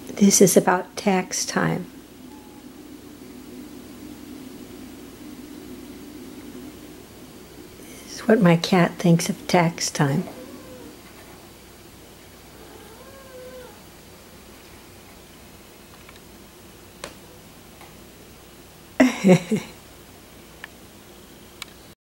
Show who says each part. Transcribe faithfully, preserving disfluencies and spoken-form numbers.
Speaker 1: This is about tax time. This is what my cat thinks of tax time.